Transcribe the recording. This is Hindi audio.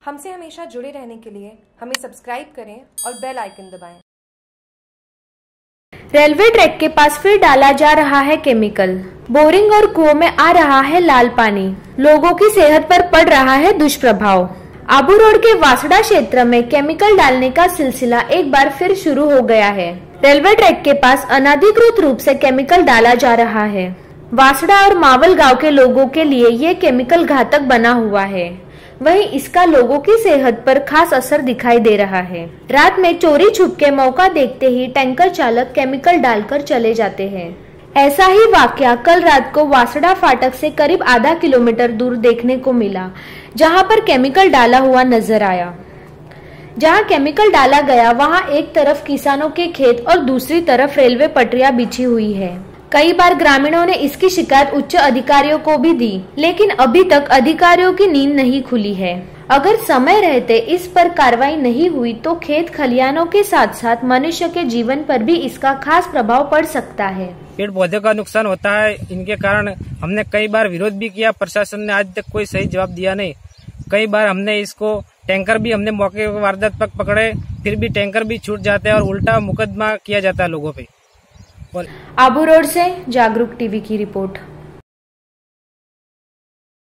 हमसे हमेशा जुड़े रहने के लिए हमें सब्सक्राइब करें और बेल आइकन दबाएं। रेलवे ट्रैक के पास फिर डाला जा रहा है केमिकल। बोरिंग और कुओं में आ रहा है लाल पानी। लोगों की सेहत पर पड़ रहा है दुष्प्रभाव। आबू रोड के वासड़ा क्षेत्र में केमिकल डालने का सिलसिला एक बार फिर शुरू हो गया है। रेलवे ट्रैक के पास अनधिकृत रूप से केमिकल डाला जा रहा है। वासड़ा और मावल गांव के लोगों के लिए ये केमिकल घातक बना हुआ है। वहीं इसका लोगों की सेहत पर खास असर दिखाई दे रहा है। रात में चोरी छुप के मौका देखते ही टैंकर चालक केमिकल डालकर चले जाते हैं। ऐसा ही वाकया कल रात को वासड़ा फाटक से करीब आधा किलोमीटर दूर देखने को मिला, जहां पर केमिकल डाला हुआ नजर आया। जहां केमिकल डाला गया वहां एक तरफ किसानों के खेत और दूसरी तरफ रेलवे पटरियां बिछी हुई है। कई बार ग्रामीणों ने इसकी शिकायत उच्च अधिकारियों को भी दी, लेकिन अभी तक अधिकारियों की नींद नहीं खुली है। अगर समय रहते इस पर कार्रवाई नहीं हुई तो खेत खलिहानों के साथ साथ मनुष्य के जीवन पर भी इसका खास प्रभाव पड़ सकता है। पेड़ पौधे का नुकसान होता है। इनके कारण हमने कई बार विरोध भी किया, प्रशासन ने आज तक कोई सही जवाब दिया नहीं। कई बार हमने इसको टैंकर भी हमने मौके पर वारदात पर पकड़े, फिर भी टैंकर भी छूट जाते हैं और उल्टा मुकदमा किया जाता है लोगों पे। आबू रोड से जागरूक टीवी की रिपोर्ट।